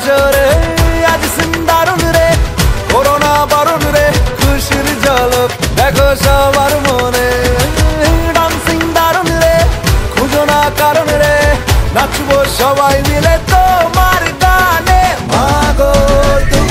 আসরে আজ সিন্দারুন রে, করোনা বারণ রে, খুশির ঝলক দেখো সবার মনে। ডান্সিং দারুন রে, খুঁজো না কারণ রে, নাচবো সবাই মিলে তোমার গানে। মাগো তুমি